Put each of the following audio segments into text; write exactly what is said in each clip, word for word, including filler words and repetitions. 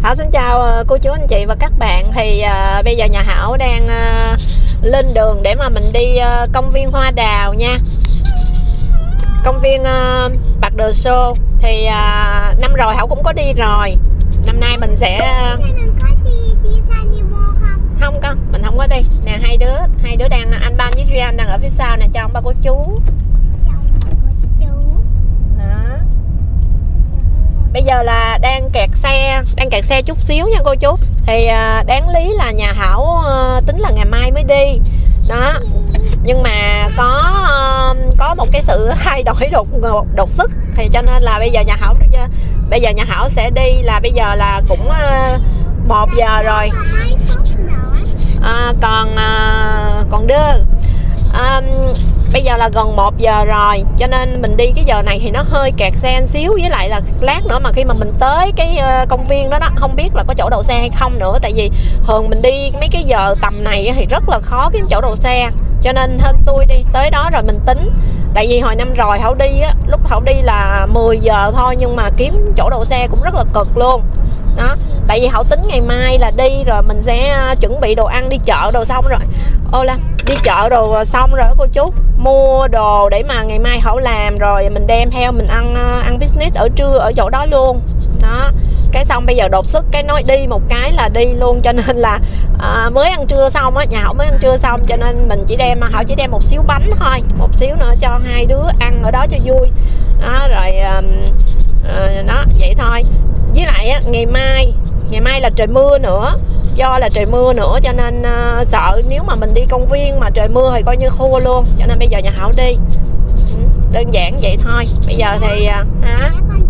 Thảo xin chào cô chú anh chị và các bạn. Thì uh, bây giờ nhà Thảo đang uh, lên đường để mà mình đi uh, công viên Hoa Đào nha. Công viên uh, Bạc Đờ Sô. Thì uh, năm rồi Thảo cũng có đi rồi. Năm nay mình sẽ uh... không con, mình không có đi. Nè hai đứa, hai đứa đang anh Ban với Rian đang ở phía sau nè, chào ông ba cô chú. Đó. Bây giờ là đang kẹt xe, đang kẹt xe chút xíu nha cô chú. Thì uh, đáng lý là nhà Thảo uh, tính là ngày mai mới đi. Đó. Nhưng mà có uh, có một cái sự thay đổi đột đột xuất, thì cho nên là bây giờ nhà Thảo bây giờ nhà Thảo sẽ đi là bây giờ là cũng uh, một giờ rồi. À, còn uh, còn đưa um, bây giờ là gần một giờ rồi, cho nên mình đi cái giờ này thì nó hơi kẹt xe một xíu. Với lại là lát nữa mà khi mà mình tới cái uh, công viên đó đó, không biết là có chỗ đậu xe hay không nữa. Tại vì thường mình đi mấy cái giờ tầm này thì rất là khó kiếm chỗ đậu xe, cho nên hên xui đi tới đó rồi mình tính. Tại vì hồi năm rồi Thảo đi á, lúc Thảo đi là mười giờ thôi, nhưng mà kiếm chỗ đậu xe cũng rất là cực luôn đó. Tại vì Thảo tính ngày mai là đi rồi mình sẽ chuẩn bị đồ ăn, đi chợ đồ xong rồi ô là đi chợ đồ xong rồi cô chú, mua đồ để mà ngày mai Thảo làm rồi mình đem theo mình ăn ăn business ở trưa ở chỗ đó luôn đó. Cái xong bây giờ đột xuất cái nói đi một cái là đi luôn, cho nên là à, mới ăn trưa xong á, nhà Thảo mới ăn trưa xong, cho nên mình chỉ đem Thảo chỉ đem một xíu bánh thôi, một xíu nữa cho hai đứa ăn ở đó cho vui đó. Rồi à, à, đó vậy thôi. Với lại á, ngày mai ngày mai là trời mưa nữa, do là trời mưa nữa cho nên uh, sợ nếu mà mình đi công viên mà trời mưa thì coi như khô luôn, cho nên bây giờ nhà Thảo đi ừ, đơn giản vậy thôi. Bây giờ thì uh, hả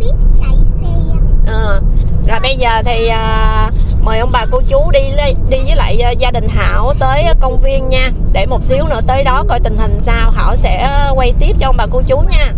ừ. Rồi bây giờ thì uh, mời ông bà cô chú đi đi với lại uh, gia đình Thảo tới công viên nha, để một xíu nữa tới đó coi tình hình sao Thảo sẽ quay tiếp cho ông bà cô chú nha.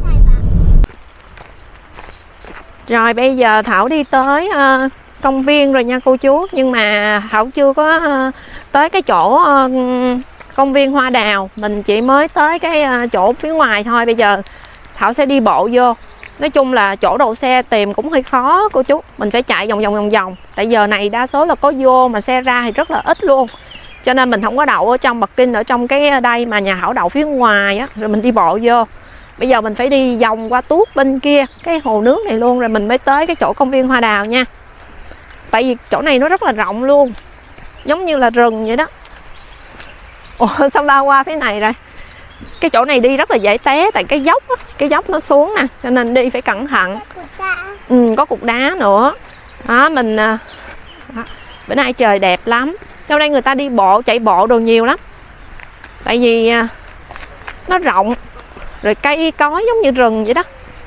Rồi bây giờ Thảo đi tới uh, công viên rồi nha cô chú. Nhưng mà Thảo chưa có uh, tới cái chỗ uh, công viên Hoa Đào. Mình chỉ mới tới cái uh, chỗ phía ngoài thôi. Bây giờ Thảo sẽ đi bộ vô. Nói chung là chỗ đậu xe tìm cũng hơi khó cô chú. Mình phải chạy vòng vòng vòng vòng. Tại giờ này đa số là có vô, mà xe ra thì rất là ít luôn. Cho nên mình không có đậu ở trong parking, ở trong cái đây, mà nhà Thảo đậu phía ngoài á. Rồi mình đi bộ vô. Bây giờ mình phải đi vòng qua tuốt bên kia, cái hồ nước này luôn, rồi mình mới tới cái chỗ công viên Hoa Đào nha. Tại vì chỗ này nó rất là rộng luôn, giống như là rừng vậy đó. Ủa sao ba qua phía này rồi? Cái chỗ này đi rất là dễ té, tại cái dốc á, cái dốc nó xuống nè, cho nên đi phải cẩn thận. Ừ, có cục đá nữa. Đó, mình đó. Bữa nay trời đẹp lắm. Trong đây người ta đi bộ, chạy bộ đồ nhiều lắm. Tại vì nó rộng, rồi cây cối giống như rừng vậy đó.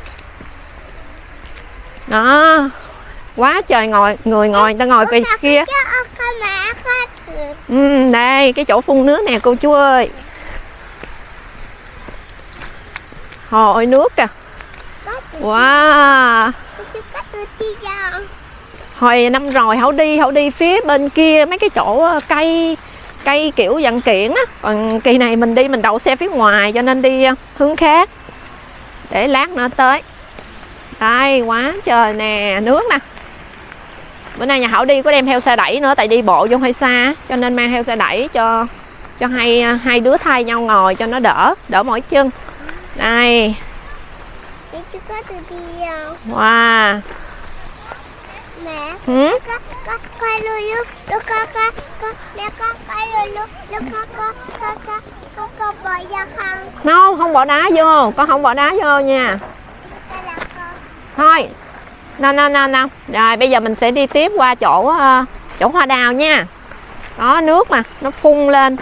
Đó, quá trời ngồi người ngồi, người ta ngồi về kia. Ừ, đây cái chỗ phun nước nè cô chú ơi. Hồ ơi nước kìa. Wow. Hồi năm rồi Thảo đi Thảo đi phía bên kia mấy cái chỗ cây cây kiểu dặn kiển á. Còn kỳ này mình đi mình đậu xe phía ngoài, cho nên đi hướng khác để lát nữa tới. Đây quá trời nè, nước nè. Bữa nay nhà Thảo đi có đem theo xe đẩy nữa, tại đi bộ vô hơi xa, cho nên mang theo xe đẩy cho cho hai hai đứa thay nhau ngồi cho nó đỡ đỡ mỏi chân. Đây. Wow. Mẹ, ừ? có có coi luôn luôn, nó có có có mẹ có coi luôn luôn, nó có có có có có có bỏ ra không? No, không bỏ đá vô, con không bỏ đá vô nha. Thôi. Nào nào nào nào. Rồi bây giờ mình sẽ đi tiếp qua chỗ uh, chỗ Hoa Đào nha. Đó, nước mà nó phun lên.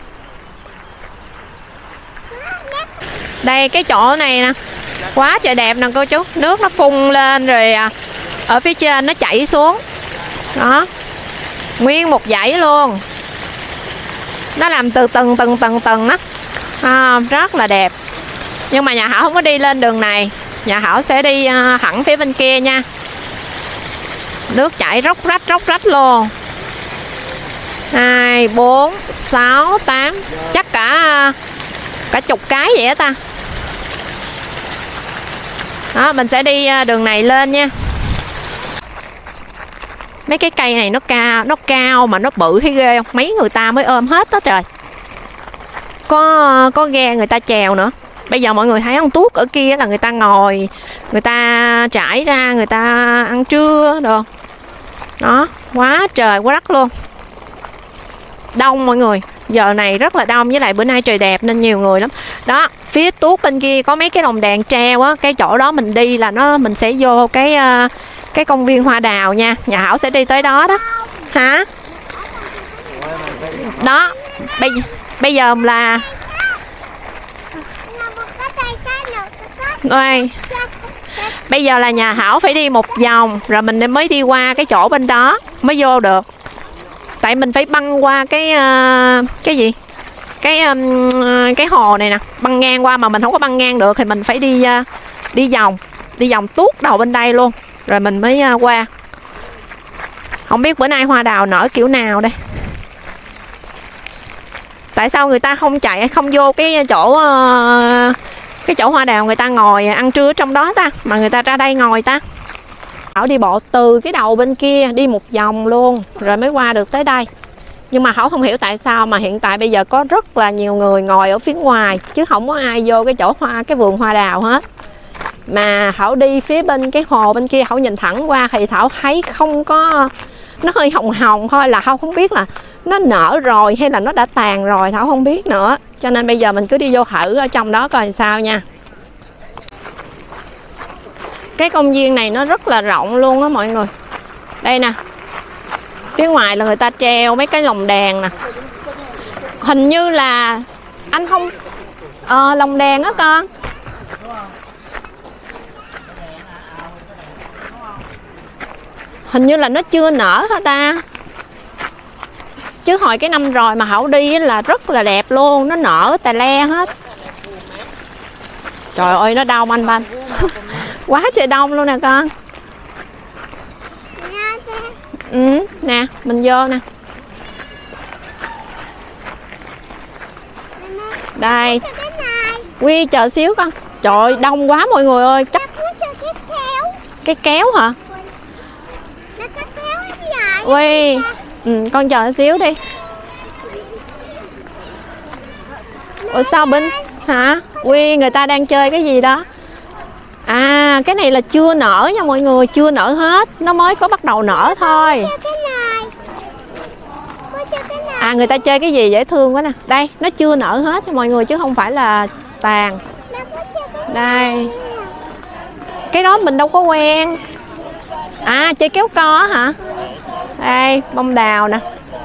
Đây cái chỗ này nè, quá trời đẹp nè cô chú. Nước nó phun lên rồi à, ở phía trên nó chảy xuống. Đó, nguyên một dãy luôn. Nó làm từ từng từng từng từng đó à, rất là đẹp. Nhưng mà nhà Thảo không có đi lên đường này, nhà Thảo sẽ đi uh, thẳng phía bên kia nha. Nước chảy róc rách róc rách luôn. Hai, bốn, sáu, tám, chắc cả cả chục cái vậy á ta. Đó, mình sẽ đi đường này lên nha. Mấy cái cây này nó cao, nó cao mà nó bự thấy ghê không? Mấy người ta mới ôm hết đó trời. Có có ghe người ta chèo nữa. Bây giờ mọi người thấy con tuốt ở kia là người ta ngồi, người ta trải ra, người ta ăn trưa được. Đó, quá trời quá đất luôn. Đông mọi người, giờ này rất là đông, với lại bữa nay trời đẹp nên nhiều người lắm. Đó, phía tuốt bên kia có mấy cái lồng đèn treo á, cái chỗ đó mình đi là nó mình sẽ vô cái cái công viên hoa đào nha. Nhà Hảo sẽ đi tới đó đó. Hả? Đó, bây bây giờ là Rồi. Bây giờ là nhà Hảo phải đi một vòng rồi mình mới đi qua cái chỗ bên đó mới vô được. Tại mình phải băng qua cái uh, cái gì? Cái um, cái hồ này nè, băng ngang qua mà mình không có băng ngang được thì mình phải đi uh, đi vòng, đi vòng tuốt đầu bên đây luôn rồi mình mới uh, qua. Không biết bữa nay hoa đào nở kiểu nào đây. Tại sao người ta không chạy không vô cái chỗ uh, cái chỗ hoa đào người ta ngồi ăn trưa trong đó ta, mà người ta ra đây ngồi ta. Hảo đi bộ từ cái đầu bên kia đi một vòng luôn rồi mới qua được tới đây. Nhưng mà Hảo không hiểu tại sao mà hiện tại bây giờ có rất là nhiều người ngồi ở phía ngoài chứ không có ai vô cái chỗ hoa, cái vườn hoa đào hết. Mà Hảo đi phía bên cái hồ bên kia, Hảo nhìn thẳng qua thì Thảo thấy không có, nó hơi hồng hồng thôi, là Hảo không biết là nó nở rồi hay là nó đã tàn rồi, Thảo không biết nữa. Cho nên bây giờ mình cứ đi vô thử ở trong đó coi sao nha. Cái công viên này nó rất là rộng luôn á mọi người. Đây nè, phía ngoài là người ta treo mấy cái lồng đèn nè. Hình như là anh không ờ, lồng đèn á con. Hình như là nó chưa nở hả ta? Chứ hồi cái năm rồi mà Hảo đi là rất là đẹp luôn, nó nở tà le hết. Trời ơi nó đông anh Banh. Quá trời đông luôn nè con. Ừ, nè, mình vô nè. Đây. Quy chờ xíu con. Trời ơi, đông quá mọi người ơi. Chắc cái kéo hả? Quy, ừ, con chờ xíu đi. Ủa sao bên hả? Quy, người ta đang chơi cái gì đó? À, cái này là chưa nở nha mọi người, chưa nở hết, nó mới có bắt đầu nở thôi. À, người ta chơi cái gì dễ thương quá nè. Đây, nó chưa nở hết nha mọi người chứ không phải là tàn. Đây. Cái đó mình đâu có quen. À, chơi kéo co hả? Đây, bông đào nè.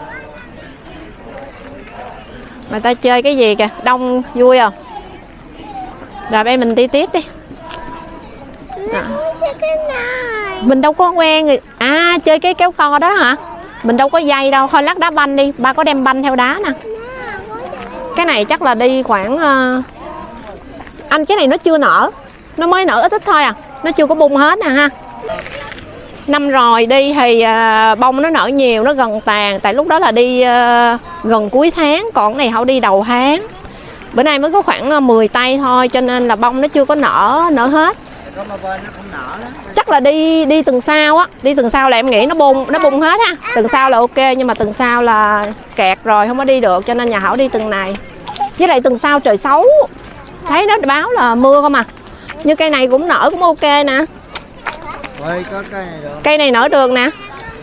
Người ta chơi cái gì kìa, đông vui không? Rồi bây mình đi tiếp đi. À. Mình đâu có quen người. À, chơi cái kéo co đó hả? Mình đâu có dây đâu, thôi lát đá banh đi. Ba có đem banh theo đá nè. Cái này chắc là đi khoảng uh... anh cái này nó chưa nở, nó mới nở ít ít thôi à, nó chưa có bung hết nè ha. Năm rồi đi thì uh, bông nó nở nhiều, nó gần tàn. Tại lúc đó là đi uh, gần cuối tháng, còn cái này Hảo đi đầu tháng. Bữa nay mới có khoảng uh, mười tay thôi, cho nên là bông nó chưa có nở nở hết. Chắc là đi đi tuần sau á, đi tuần sau là em nghĩ nó bung nó bung hết ha. Tuần sau là ok, nhưng mà tuần sau là kẹt rồi không có đi được, cho nên nhà Hảo đi tuần này. Với lại tuần sau trời xấu, thấy nó báo là mưa không à. Như cây này cũng nở cũng ok nè. Ôi, có cây này được. Cây này nở được nè.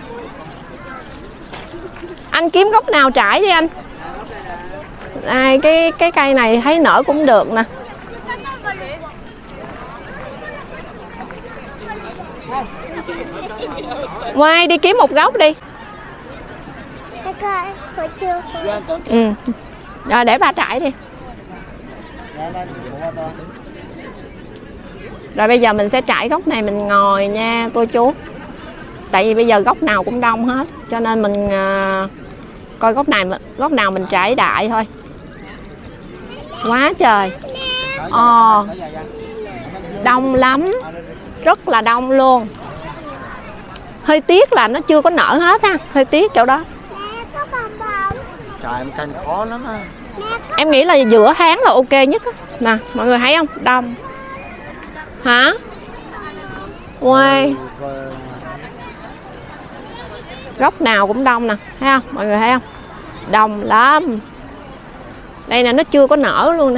Anh kiếm gốc nào trải đi anh. Đây, cái cái cây này thấy nở cũng được nè. Ngoài đi kiếm một gốc đi. Ừ. Rồi để ba trải đi. Rồi bây giờ mình sẽ trải gốc này mình ngồi nha cô chú. Tại vì bây giờ gốc nào cũng đông hết, cho nên mình uh, coi gốc này gốc nào mình trải đại thôi. Quá trời. Ồ. Đông lắm. Rất là đông luôn. Hơi tiếc là nó chưa có nở hết ha, hơi tiếc chỗ đó. Trời, em canh khó lắm á. Em nghĩ là giữa tháng là ok nhất á. Nè, mọi người thấy không? Đông. Hả? Wow. Góc nào cũng đông nè, thấy không? Mọi người thấy không? Đông lắm. Đây nè, nó chưa có nở luôn nè.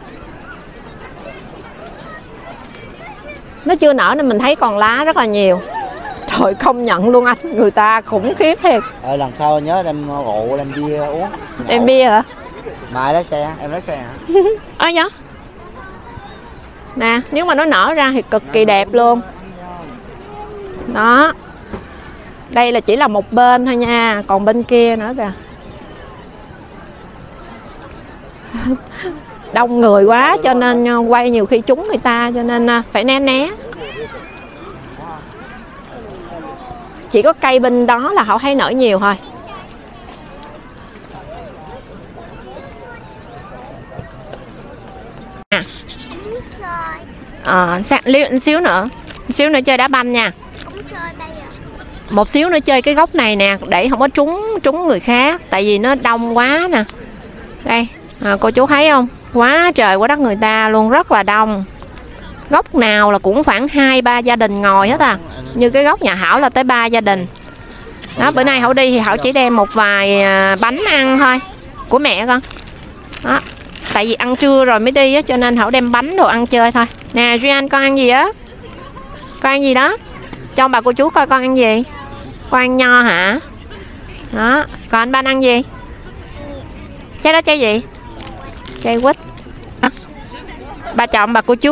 Nó chưa nở nên mình thấy còn lá rất là nhiều. Trời, công nhận luôn anh, người ta khủng khiếp thiệt. Ờ, lần sau nhớ đem rượu, đem bia uống. Đem bia hả? Mai lái xe, em lái xe hả? Ơ nhá. Nè, nếu mà nó nở ra thì cực kỳ đẹp luôn. Đó. Đây là chỉ là một bên thôi nha, còn bên kia nữa kìa. Đông người quá cho nên quay nhiều khi trúng người ta, cho nên phải né né. Chỉ có cây bên đó là họ thấy nở nhiều thôi. À, à một xíu nữa, một xíu nữa chơi đá banh nha. Một xíu nữa chơi cái góc này nè, để không có trúng trúng người khác, tại vì nó đông quá nè. Đây, à, cô chú thấy không? Quá trời quá đất người ta luôn, rất là đông. Góc nào là cũng khoảng hai ba gia đình ngồi hết à. Như cái góc nhà Hảo là tới ba gia đình. Đó, bữa nay Hảo đi thì Hảo chỉ đem một vài bánh ăn thôi, của mẹ con. Đó, tại vì ăn trưa rồi mới đi á, cho nên Hảo đem bánh đồ ăn chơi thôi. Nè Duy con ăn gì á? Con ăn gì đó? Cho bà cô chú coi con ăn gì. Con ăn nho hả? Đó, còn anh Ban ăn gì? Trái đó trái gì? Trái quýt. À, bà chọn bà cô chú.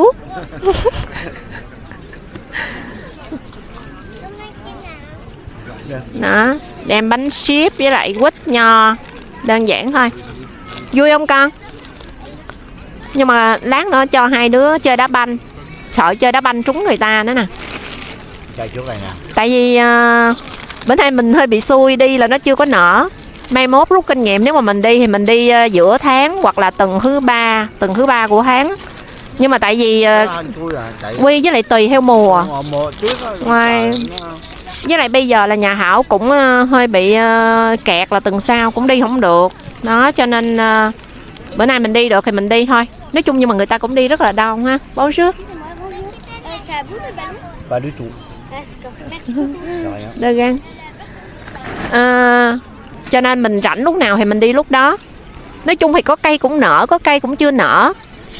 Đó, đem bánh ship với lại quýt nho, đơn giản thôi. Vui không con? Nhưng mà lát nữa cho hai đứa chơi đá banh, sợ chơi đá banh trúng người ta nữa nè. Chơi trước này nè. Tại vì uh, bữa nay mình hơi bị xui, đi là nó chưa có nở. Mai mốt rút kinh nghiệm, nếu mà mình đi thì mình đi uh, giữa tháng hoặc là tuần thứ ba, tuần thứ ba của tháng. Nhưng mà tại vì uh, quy với lại tùy theo mùa. Ngoài với lại bây giờ là nhà Hảo cũng uh, hơi bị uh, kẹt, là tuần sau cũng đi không được. Đó, cho nên uh, bữa nay mình đi được thì mình đi thôi. Nói chung nhưng mà người ta cũng đi rất là đông ha. Bố trước. Ba đứa trụ. Đơ gan. À, cho nên mình rảnh lúc nào thì mình đi lúc đó. Nói chung thì có cây cũng nở, có cây cũng chưa nở.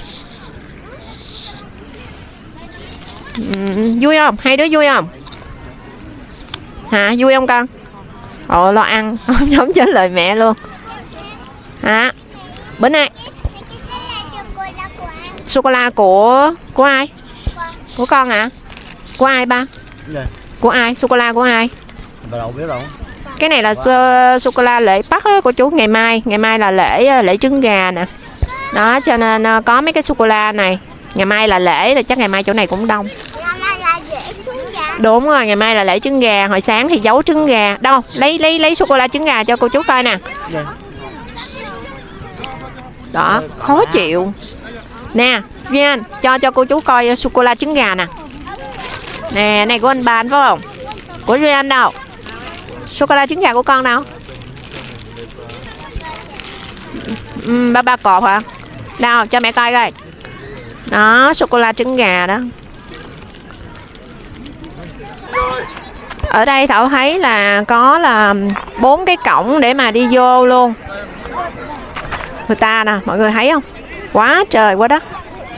uhm, Vui không? Hai đứa vui không? Hả? Vui không con? Ồ, lo ăn, không giống trên lời mẹ luôn. Hả? Bữa nay sô-cô-la của của ai? Của con hả? Của ai ba? Của ai? Sô-cô-la của ai? Bà đâu biết đâu. Cái này là sô-cô-la lễ Bắc á cô chú. Ngày mai, ngày mai là lễ lễ trứng gà nè. Đó, cho nên có mấy cái sô-cô-la này. Ngày mai là lễ rồi, chắc ngày mai chỗ này cũng đông. Đúng rồi, ngày mai là lễ trứng gà. Hồi sáng thì giấu trứng gà. Đâu, lấy lấy lấy sô-cô-la trứng gà cho cô chú coi nè. Đó, khó chịu. Nè, Viên, cho cho cô chú coi sô-cô-la trứng gà nè. Nè, này của anh Ban phải không? Của Duy Anh đâu? Sô-cô-la trứng gà của con đâu? uhm, Ba ba cột hả? Đâu, cho mẹ coi coi. Đó, sô-cô-la trứng gà đó. Ở đây Thảo thấy là có là bốn cái cổng để mà đi vô luôn. Người ta nè, mọi người thấy không? Quá trời quá đất.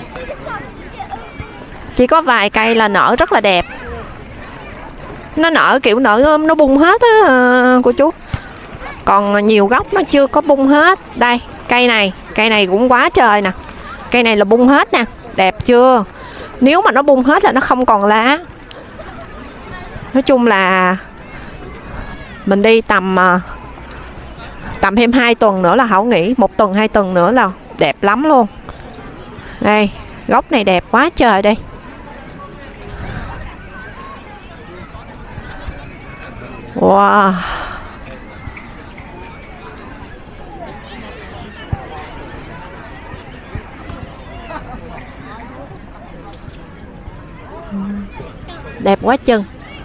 Chỉ có vài cây là nở rất là đẹp. Nó nở kiểu nở nó bung hết á cô chú. Còn nhiều gốc nó chưa có bung hết. Đây, cây này, cây này cũng quá trời nè. Cây này là bung hết nè, đẹp chưa? Nếu mà nó bung hết là nó không còn lá. Nói chung là mình đi tầm tầm thêm hai tuần nữa là Hảo nghĩ, một tuần hai tuần nữa là đẹp lắm luôn. Đây, gốc này đẹp quá trời đây. Wow. Đẹp quá chừng.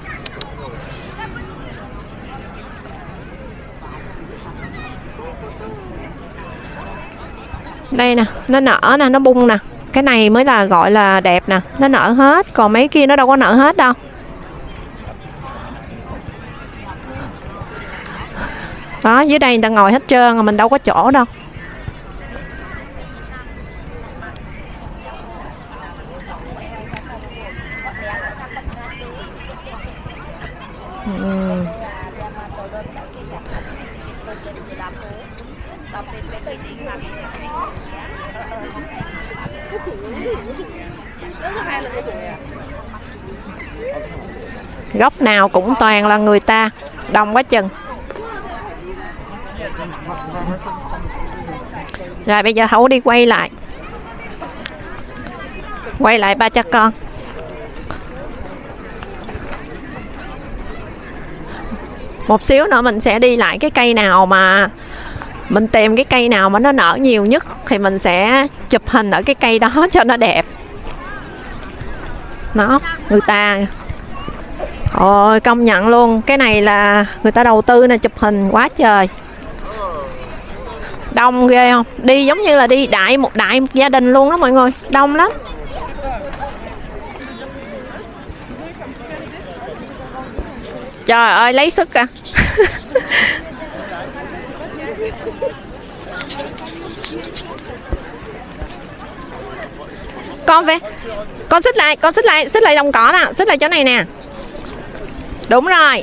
Đây nè, nó nở nè, nó bung nè. Cái này mới là gọi là đẹp nè. Nó nở hết, còn mấy kia nó đâu có nở hết đâu. Đó, dưới đây người ta ngồi hết trơn, mình đâu có chỗ đâu. Uhm. Góc nào cũng toàn là người ta, đông quá chừng. Rồi bây giờ Hậu đi quay lại. Quay lại ba cha con. Một xíu nữa mình sẽ đi lại cái cây nào mà mình tìm cái cây nào mà nó nở nhiều nhất thì mình sẽ chụp hình ở cái cây đó cho nó đẹp. Nó người ta ôi công nhận luôn, cái này là người ta đầu tư nè, chụp hình quá trời. Đông ghê không? Đi giống như là đi đại một đại một gia đình luôn đó mọi người, đông lắm. Trời ơi lấy sức à. Con về, con xích lại, con xích lại, xích lại đồng cỏ nè, xích lại chỗ này nè. Đúng rồi.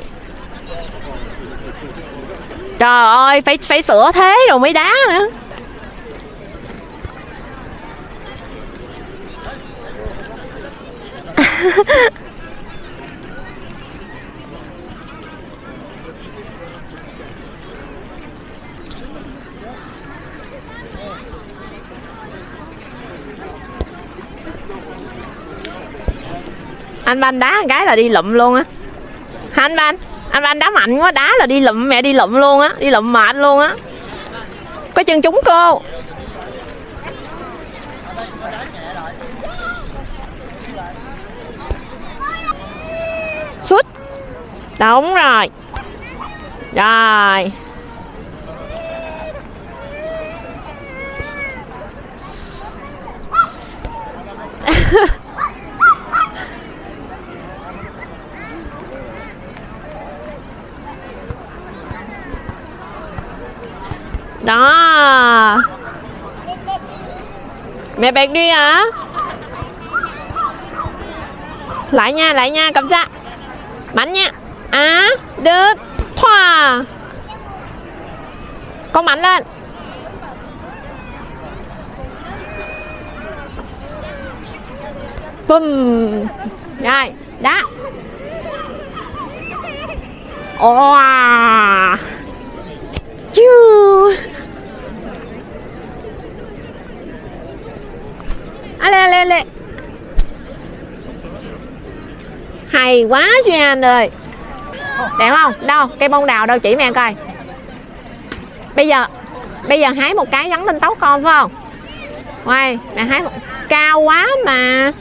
Trời ơi, phải phải sửa thế rồi mới đá nữa. Anh Ban đá một cái là đi lụm luôn á. Anh Ban, anh Ban đá mạnh quá, đá là đi lụm, mẹ đi lụm luôn á, đi lụm mệt luôn á. Có chân trúng cô. Sút. Đúng rồi. Rồi. Đó. Mẹ bẹt đi hả? Lại nha, lại nha, cầm ra. Mạnh nha. À, được. Thoa. Con mạnh lên. Bùm. Rồi, đá. Wow. Chú. À, lê, lê, lê. Hay quá Duy ơi. Đẹp không? Đâu? Cây bông đào đâu, chỉ mẹ coi. Bây giờ Bây giờ hái một cái gắn lên tóc con phải không? Quay, mẹ hái một... Cao quá mà.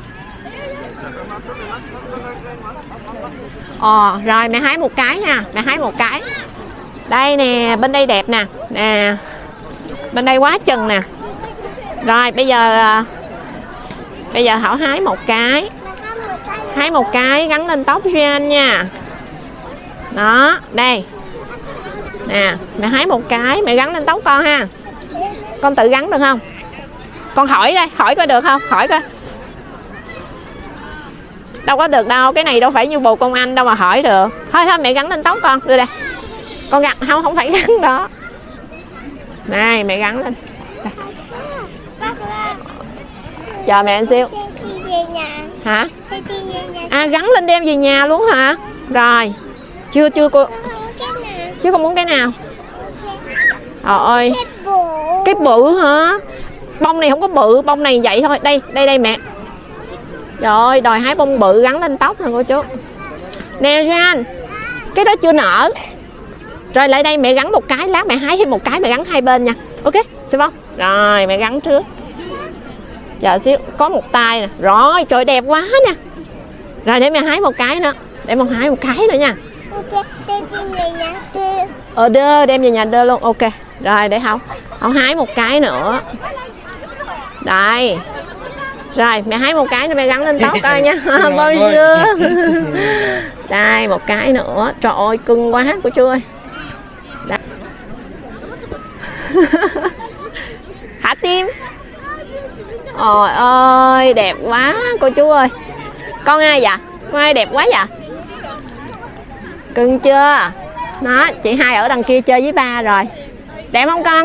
Ờ, rồi mẹ hái một cái nha. Mẹ hái một cái. Đây nè, bên đây đẹp nè. Nè. Bên đây quá chừng nè. Rồi bây giờ Bây giờ Hảo hái một cái. Hái một cái gắn lên tóc Duyên nha. Đó, đây. Nè, mẹ hái một cái, mẹ gắn lên tóc con ha. Con tự gắn được không? Con hỏi đây, hỏi coi được không? Hỏi coi. Đâu có được đâu, cái này đâu phải như bồ công anh đâu mà hỏi được. Thôi thôi mẹ gắn lên tóc con, đưa đây. Con gắn, không, không phải gắn đó. Này, mẹ gắn lên. Đây. Chờ mẹ anh xíu. Hả? À, gắn lên đem về nhà luôn hả? Rồi. Chưa, chưa cô. Chứ con muốn cái nào? Trời ơi. Cái bự hả? Bông này không có bự, bông này vậy thôi. Đây, đây, đây mẹ. Trời ơi, đòi hái bông bự gắn lên tóc nè cô chú. Nè Joan, cái đó chưa nở. Rồi lại đây mẹ gắn một cái, lát mẹ hái thêm một cái, mẹ gắn hai bên nha. Ok, xem không? Rồi, mẹ gắn trước. Chờ xíu, có một tay nè. Rồi, trời đẹp quá nè. Rồi để mẹ hái một cái nữa. Để mẹ hái một cái nữa nha. Ờ đưa, đem về nhà đưa luôn. Ok, rồi để không không hái một cái nữa. Đây. Rồi mẹ hái một cái nữa, mẹ gắn lên tóc coi nha. Bao chưa. Đây một cái nữa. Trời ơi cưng quá của chú ơi. Đây. Thả tim. Ôi ơi, đẹp quá cô chú ơi. Con ai vậy? Con ai đẹp quá vậy? Cưng chưa? Đó, chị hai ở đằng kia chơi với ba rồi. Đẹp không con?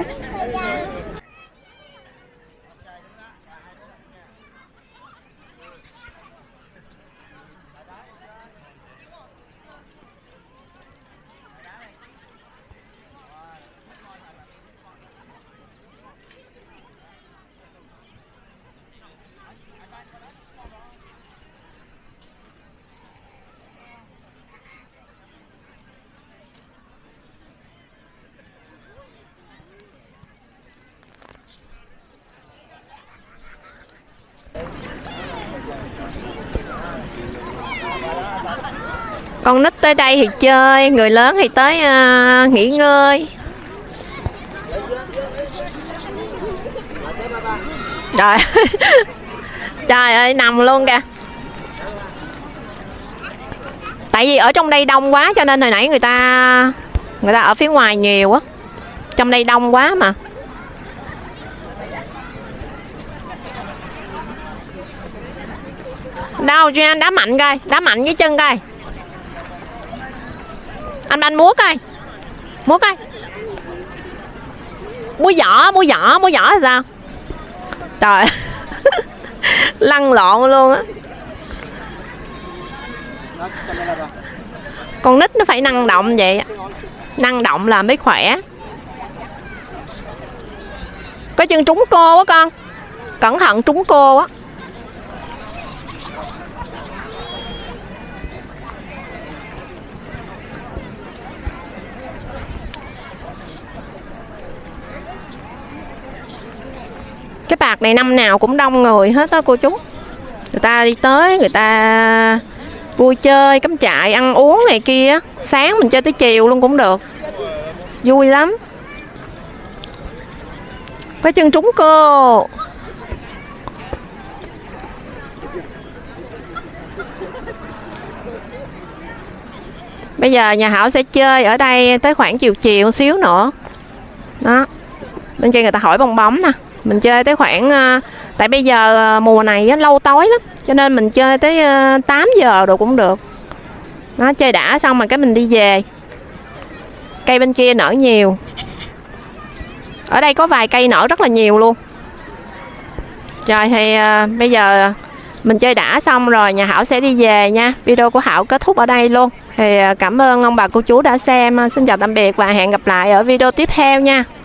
Con nít tới đây thì chơi, người lớn thì tới uh, nghỉ ngơi. Trời trời ơi, nằm luôn kìa. Tại vì ở trong đây đông quá cho nên hồi nãy người ta người ta ở phía ngoài nhiều á. Trong đây đông quá mà. Đâu cho anh đá mạnh coi, đá mạnh với chân coi. Anh anh múa coi. Múa coi. Múa giỏ, múa giỏ, múa giỏ là sao? Trời. Lăn lộn luôn á. Con nít nó phải năng động vậy. Năng động là mới khỏe. Có chân trúng cô á con. Cẩn thận trúng cô á. Cái park này năm nào cũng đông người hết á cô chú. Người ta đi tới, người ta vui chơi, cắm trại, ăn uống này kia. Sáng mình chơi tới chiều luôn cũng được. Vui lắm. Có chân trúng cô. Bây giờ nhà Hảo sẽ chơi ở đây tới khoảng chiều chiều xíu nữa. Đó. Bên kia người ta hỏi bong bóng nè. Mình chơi tới khoảng uh, tại bây giờ uh, mùa này uh, lâu tối lắm cho nên mình chơi tới uh, tám giờ rồi cũng được. Nó chơi đã xong rồi cái mình đi về. Cây bên kia nở nhiều. Ở đây có vài cây nở rất là nhiều luôn. Rồi thì uh, bây giờ mình chơi đã xong rồi nhà Hảo sẽ đi về nha. Video của Hảo kết thúc ở đây luôn. Thì uh, cảm ơn ông bà cô chú đã xem. Xin chào tạm biệt và hẹn gặp lại ở video tiếp theo nha.